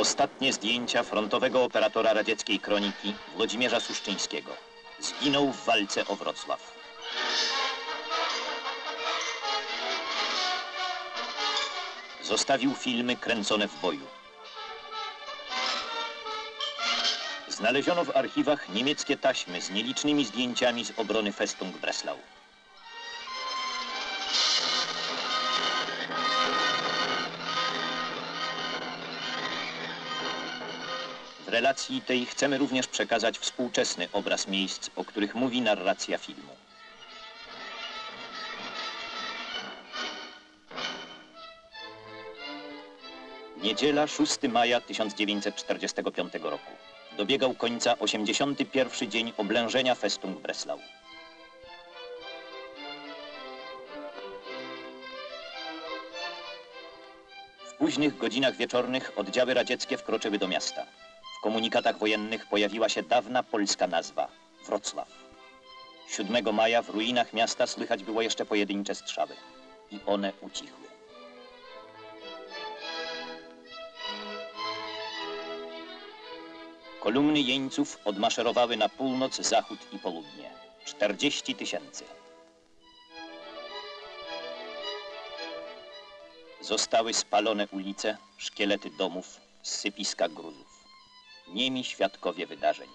Ostatnie zdjęcia frontowego operatora radzieckiej kroniki Włodzimierza Suszczyńskiego. Zginął w walce o Wrocław. Zostawił filmy kręcone w boju. Znaleziono w archiwach niemieckie taśmy z nielicznymi zdjęciami z obrony Festung Breslau. W relacji tej chcemy również przekazać współczesny obraz miejsc, o których mówi narracja filmu. Niedziela, 6 maja 1945 roku. Dobiegał końca 81. dzień oblężenia Festung Breslau. W późnych godzinach wieczornych oddziały radzieckie wkroczyły do miasta. W komunikatach wojennych pojawiła się dawna polska nazwa – Wrocław. 7 maja w ruinach miasta słychać było jeszcze pojedyncze strzały i one ucichły. Kolumny jeńców odmaszerowały na północ, zachód i południe. 40 000. Zostały spalone ulice, szkielety domów, sypiska gruzów. Niemi świadkowie wydarzeń.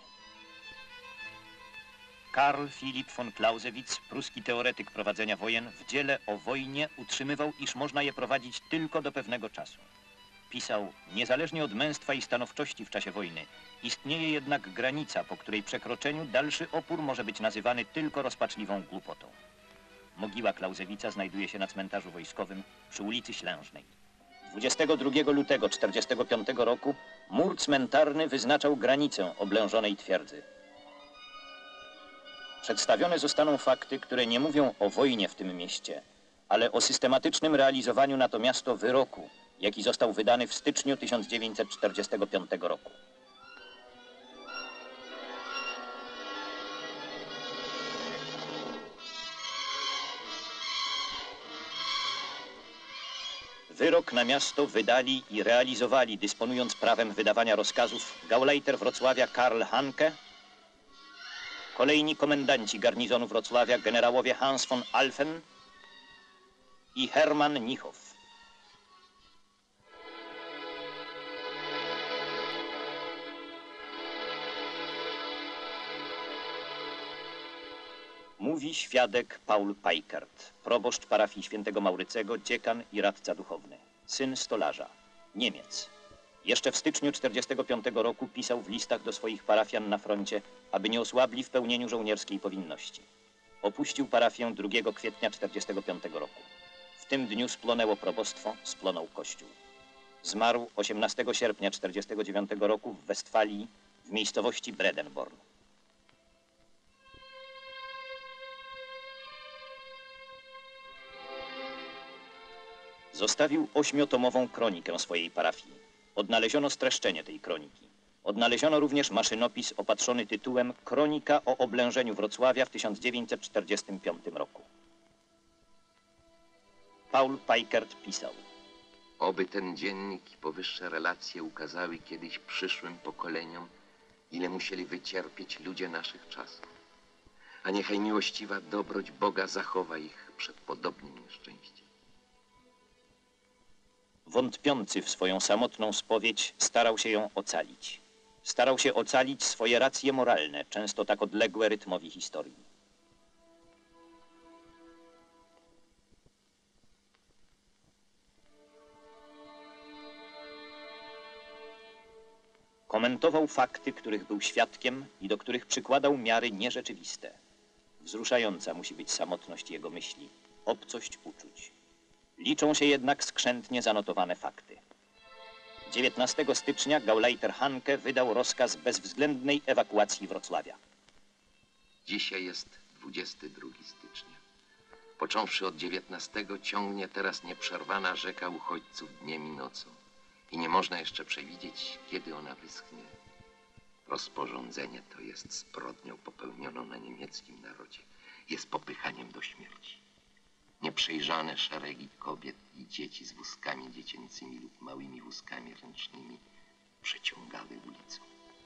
Karl Philipp von Clausewitz, pruski teoretyk prowadzenia wojen, w dziele o wojnie utrzymywał, iż można je prowadzić tylko do pewnego czasu. Pisał, niezależnie od męstwa i stanowczości w czasie wojny, istnieje jednak granica, po której przekroczeniu dalszy opór może być nazywany tylko rozpaczliwą głupotą. Mogiła Clausewitza znajduje się na cmentarzu wojskowym przy ulicy Ślężnej. 22 lutego 1945 roku mur cmentarny wyznaczał granicę oblężonej twierdzy. Przedstawione zostaną fakty, które nie mówią o wojnie w tym mieście, ale o systematycznym realizowaniu na to miasto wyroku, jaki został wydany w styczniu 1945 roku. Wyrok na miasto wydali i realizowali, dysponując prawem wydawania rozkazów, gauleiter Wrocławia Karl Hanke, kolejni komendanci garnizonu Wrocławia generałowie Hans von Alphen i Hermann Nichow. Mówi świadek Paul Peikert, proboszcz parafii świętego Maurycego, dziekan i radca duchowny, syn stolarza, Niemiec. Jeszcze w styczniu 1945 roku pisał w listach do swoich parafian na froncie, aby nie osłabli w pełnieniu żołnierskiej powinności. Opuścił parafię 2 kwietnia 1945 roku. W tym dniu splonęło probostwo, splonął kościół. Zmarł 18 sierpnia 1949 roku w Westfalii, w miejscowości Bredenborn. Zostawił 8-tomową kronikę swojej parafii. Odnaleziono streszczenie tej kroniki. Odnaleziono również maszynopis opatrzony tytułem Kronika o oblężeniu Wrocławia w 1945 roku. Paul Peikert pisał: Oby ten dziennik i powyższe relacje ukazały kiedyś przyszłym pokoleniom, ile musieli wycierpieć ludzie naszych czasów. A niechaj miłościwa dobroć Boga zachowa ich przed podobnym nieszczęściem. Wątpiący w swoją samotną spowiedź starał się ją ocalić. Starał się ocalić swoje racje moralne, często tak odległe rytmowi historii. Komentował fakty, których był świadkiem i do których przykładał miary nierzeczywiste. Wzruszająca musi być samotność jego myśli, obcość uczuć. Liczą się jednak skrzętnie zanotowane fakty. 19 stycznia gauleiter Hanke wydał rozkaz bezwzględnej ewakuacji Wrocławia. Dzisiaj jest 22 stycznia. Począwszy od 19 ciągnie teraz nieprzerwana rzeka uchodźców dniem i nocą. I nie można jeszcze przewidzieć, kiedy ona wyschnie. Rozporządzenie to jest zbrodnią popełnioną na niemieckim narodzie. Jest popychaniem do śmierci. Nieprzejrzane szeregi kobiet i dzieci z wózkami dziecięcymi lub małymi wózkami ręcznymi przeciągały ulicą.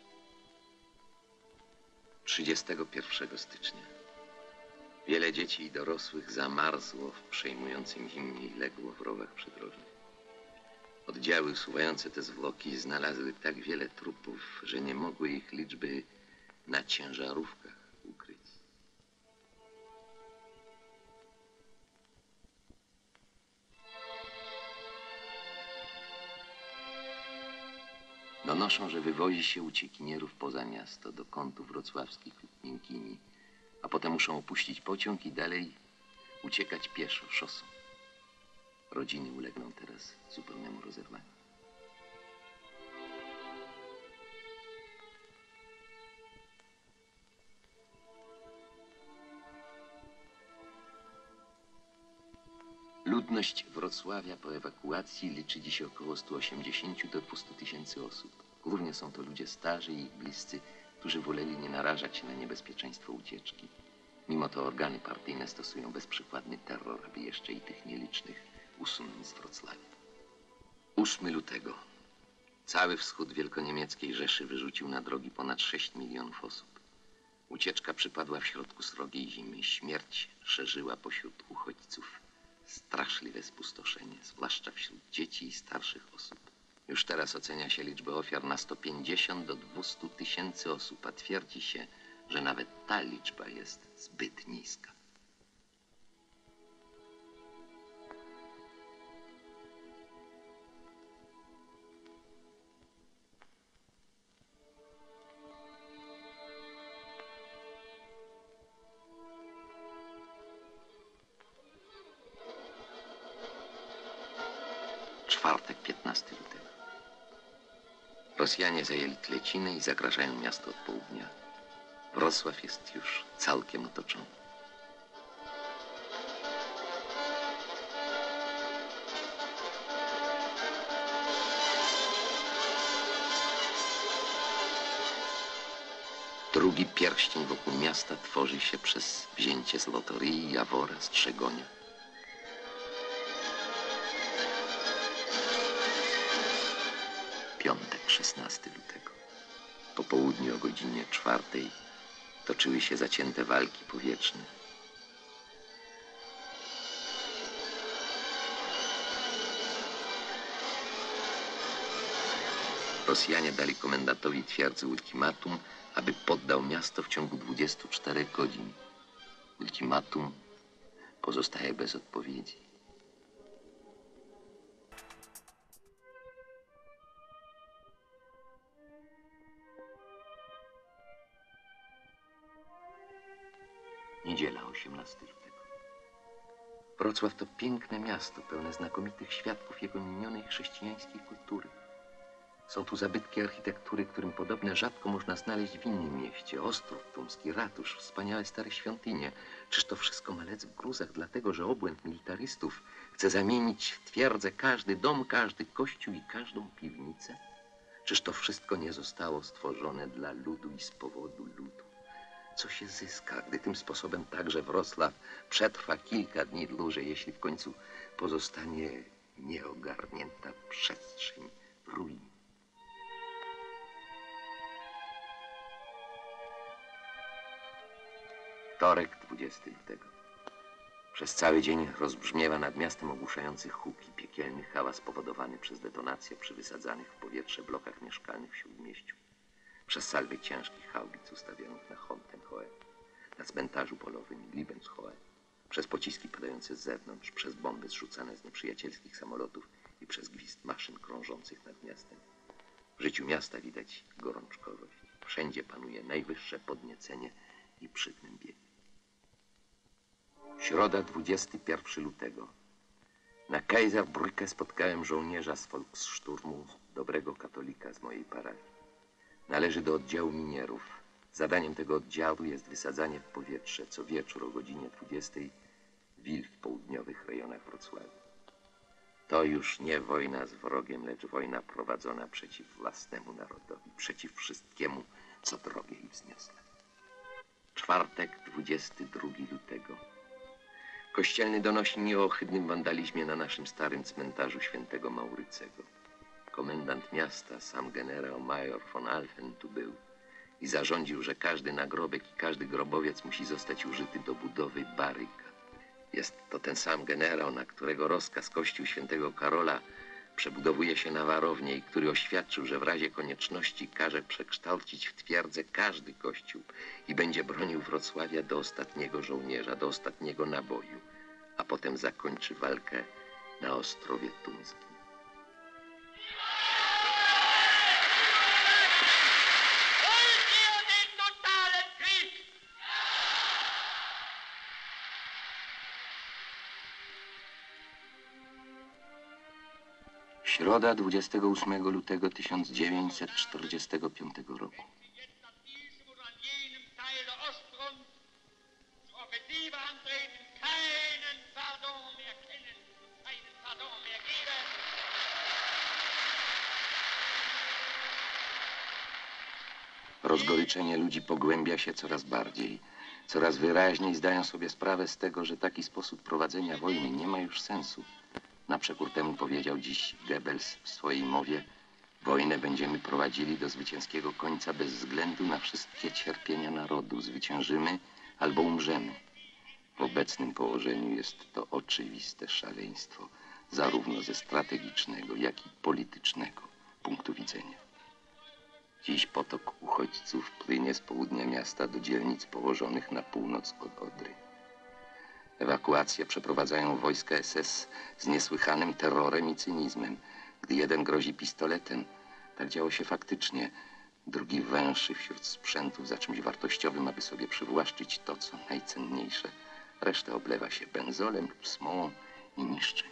31 stycznia. Wiele dzieci i dorosłych zamarzło w przejmującym zimnie i legło w rowach przydrożnych. Oddziały usuwające te zwłoki znalazły tak wiele trupów, że nie mogły ich liczby na ciężarówkach ukryć. Donoszą, że wywozi się uciekinierów poza miasto, do kątów wrocławskich lub Miękini, a potem muszą opuścić pociąg i dalej uciekać pieszo, szosą. Rodziny ulegną teraz zupełnemu rozerwaniu. Ludność Wrocławia po ewakuacji liczy dziś około 180 do 200 tysięcy osób. Głównie są to ludzie starzy i ich bliscy, którzy woleli nie narażać się na niebezpieczeństwo ucieczki. Mimo to organy partyjne stosują bezprzykładny terror, aby jeszcze i tych nielicznych usunąć z Wrocławia. 8 lutego. Cały wschód wielkoniemieckiej Rzeszy wyrzucił na drogi ponad 6 milionów osób. Ucieczka przypadła w środku srogiej zimy. Śmierć szerzyła pośród uchodźców straszliwe spustoszenie, zwłaszcza wśród dzieci i starszych osób. Już teraz ocenia się liczbę ofiar na 150 do 200 tysięcy osób, a twierdzi się, że nawet ta liczba jest zbyt niska. Czwartek, 15 lutego. Rosjanie zajęli Tlecinę i zagrażają miasto od południa. Wrocław jest już całkiem otoczony. Drugi pierścień wokół miasta tworzy się przez wzięcie z Lotoryi, Jawora, Strzegonia. Piątek, 16 lutego. Po południu o godzinie 4 toczyły się zacięte walki powietrzne. Rosjanie dali komendantowi twierdzy ultimatum, aby poddał miasto w ciągu 24 godzin. Ultimatum pozostaje bez odpowiedzi. Niedziela, 18 lutego. Wrocław to piękne miasto, pełne znakomitych świadków jego minionej chrześcijańskiej kultury. Są tu zabytki architektury, którym podobne rzadko można znaleźć w innym mieście. Ostrów Tumski, ratusz, wspaniałe stare świątynie. Czyż to wszystko ma lec w gruzach, dlatego że obłęd militarystów chce zamienić w twierdzę każdy dom, każdy kościół i każdą piwnicę? Czyż to wszystko nie zostało stworzone dla ludu i z powodu ludu? Co się zyska, gdy tym sposobem także Wrocław przetrwa kilka dni dłużej, jeśli w końcu pozostanie nieogarnięta przestrzeń ruin? Wtorek, 20 lutego. Przez cały dzień rozbrzmiewa nad miastem ogłuszający huk i piekielny hałas spowodowany przez detonację przy wysadzanych w powietrze blokach mieszkalnych w Śródmieściu, przez salwy ciężkich haubic ustawionych na Hontenhoe, na cmentarzu polowym Liebenshohe, przez pociski padające z zewnątrz, przez bomby zrzucane z nieprzyjacielskich samolotów i przez gwizd maszyn krążących nad miastem. W życiu miasta widać gorączkowość. Wszędzie panuje najwyższe podniecenie i przygnębienie. Środa, 21 lutego. Na Kaiserbrücke spotkałem żołnierza z Volkssturmu, dobrego katolika z mojej parafii. Należy do oddziału minierów. Zadaniem tego oddziału jest wysadzanie w powietrze co wieczór o godzinie 20 wil w południowych rejonach Wrocławia. To już nie wojna z wrogiem, lecz wojna prowadzona przeciw własnemu narodowi, przeciw wszystkiemu, co drogie i wzniosłe. Czwartek, 22 lutego. Kościelny donosi mi o ohydnym wandalizmie na naszym starym cmentarzu świętego Maurycego. komendant miasta, sam generał major von Alphen tu był i zarządził, że każdy nagrobek i każdy grobowiec musi zostać użyty do budowy barykad. Jest to ten sam generał, na którego rozkaz kościół świętego Karola przebudowuje się na warownię i który oświadczył, że w razie konieczności każe przekształcić w twierdzę każdy kościół i będzie bronił Wrocławia do ostatniego żołnierza, do ostatniego naboju, a potem zakończy walkę na Ostrowie Tuńskim. Środa 28 lutego 1945 roku. Rozgoryczenie ludzi pogłębia się coraz bardziej. Coraz wyraźniej zdają sobie sprawę z tego, że taki sposób prowadzenia wojny nie ma już sensu. Na przekór temu powiedział dziś Goebbels w swojej mowie: wojnę będziemy prowadzili do zwycięskiego końca bez względu na wszystkie cierpienia narodu. Zwyciężymy albo umrzemy. W obecnym położeniu jest to oczywiste szaleństwo, zarówno ze strategicznego, jak i politycznego punktu widzenia. Dziś potok uchodźców płynie z południa miasta do dzielnic położonych na północ od Odry. Ewakuację przeprowadzają wojska SS z niesłychanym terrorem i cynizmem. Gdy jeden grozi pistoletem, tak działo się faktycznie, drugi węszy wśród sprzętów za czymś wartościowym, aby sobie przywłaszczyć to, co najcenniejsze. Resztę oblewa się benzolem lub smołą i niszczy.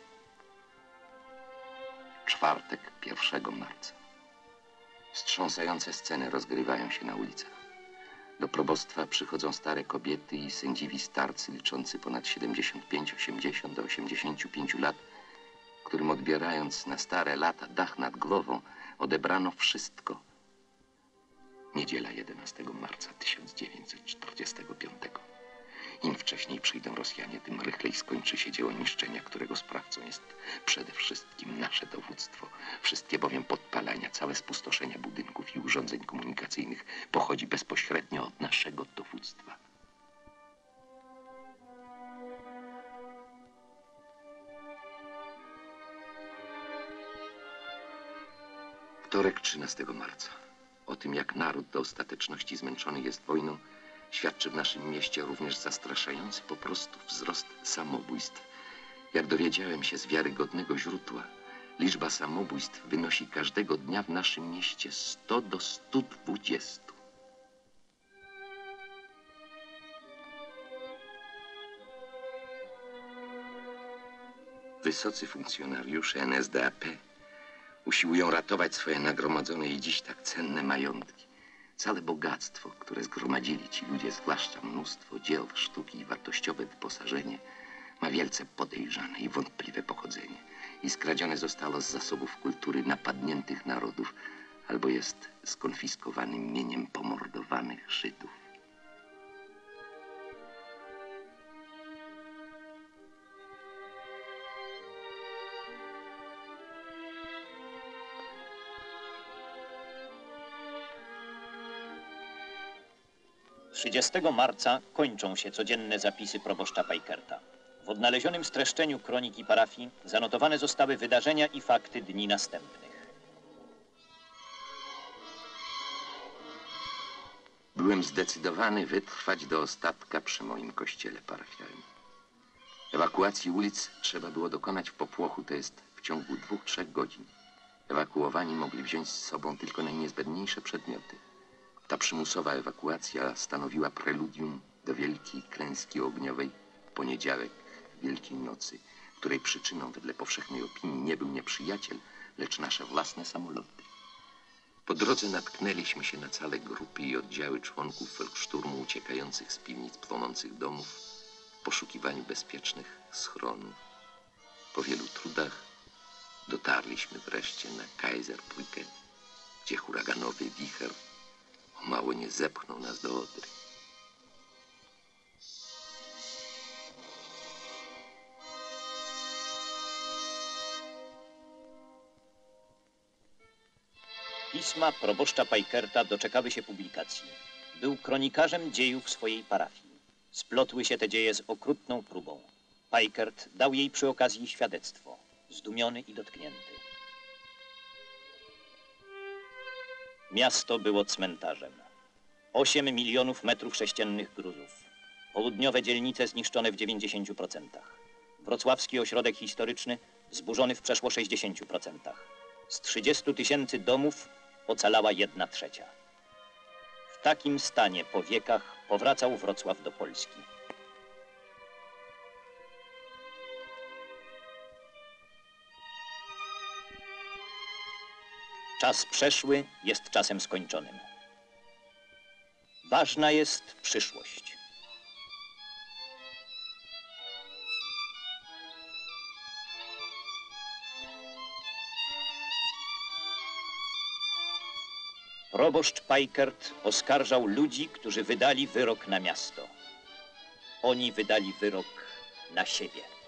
Czwartek, 1 marca. Wstrząsające sceny rozgrywają się na ulicach. Do probostwa przychodzą stare kobiety i sędziwi starcy liczący ponad 75, 80 do 85 lat, którym odbierając na stare lata dach nad głową, odebrano wszystko. Niedziela 11 marca 1945. Im wcześniej przyjdą Rosjanie, tym rychlej skończy się dzieło niszczenia, którego sprawcą jest przede wszystkim nasze dowództwo. Wszystkie bowiem podpalania, całe spustoszenia budynków i urządzeń komunikacyjnych pochodzi bezpośrednio od naszego dowództwa. Wtorek, 13 marca. O tym, jak naród do ostateczności zmęczony jest wojną, świadczy w naszym mieście również zastraszający po prostu wzrost samobójstw. Jak dowiedziałem się z wiarygodnego źródła, liczba samobójstw wynosi każdego dnia w naszym mieście 100 do 120. Wysocy funkcjonariusze NSDAP usiłują ratować swoje nagromadzone i dziś tak cenne majątki. Całe bogactwo, które zgromadzili ci ludzie, zwłaszcza mnóstwo dzieł, sztuki i wartościowe wyposażenie, ma wielce podejrzane i wątpliwe pochodzenie i skradzione zostało z zasobów kultury napadniętych narodów albo jest skonfiskowanym mieniem pomordowanych Żydów. Trzydziestego marca kończą się codzienne zapisy proboszcza Pajkerta. W odnalezionym streszczeniu kroniki parafii zanotowane zostały wydarzenia i fakty dni następnych. Byłem zdecydowany wytrwać do ostatka przy moim kościele parafialnym. Ewakuacji ulic trzeba było dokonać w popłochu, to jest w ciągu 2-3 godzin. Ewakuowani mogli wziąć z sobą tylko najniezbędniejsze przedmioty. Ta przymusowa ewakuacja stanowiła preludium do wielkiej klęski ogniowej w poniedziałek Wielkiej Nocy, której przyczyną wedle powszechnej opinii nie był nieprzyjaciel, lecz nasze własne samoloty. Po drodze natknęliśmy się na całe grupy i oddziały członków Volkszturmu uciekających z piwnic płonących domów w poszukiwaniu bezpiecznych schronów. Po wielu trudach dotarliśmy wreszcie na Kaiserbrücke, gdzie huraganowy wicher o mało nie zepchnął nas do Odry. Pisma proboszcza Pajkerta doczekały się publikacji. Był kronikarzem dziejów swojej parafii. Splotły się te dzieje z okrutną próbą. Pajkert dał jej przy okazji świadectwo, zdumiony i dotknięty. Miasto było cmentarzem. 8 milionów metrów sześciennych gruzów. Południowe dzielnice zniszczone w 90%. Wrocławski ośrodek historyczny zburzony w przeszło 60%. Z 30 000 domów ocalała 1/3. W takim stanie po wiekach powracał Wrocław do Polski. Czas przeszły jest czasem skończonym. Ważna jest przyszłość. Proboszcz Pajkert oskarżał ludzi, którzy wydali wyrok na miasto. Oni wydali wyrok na siebie.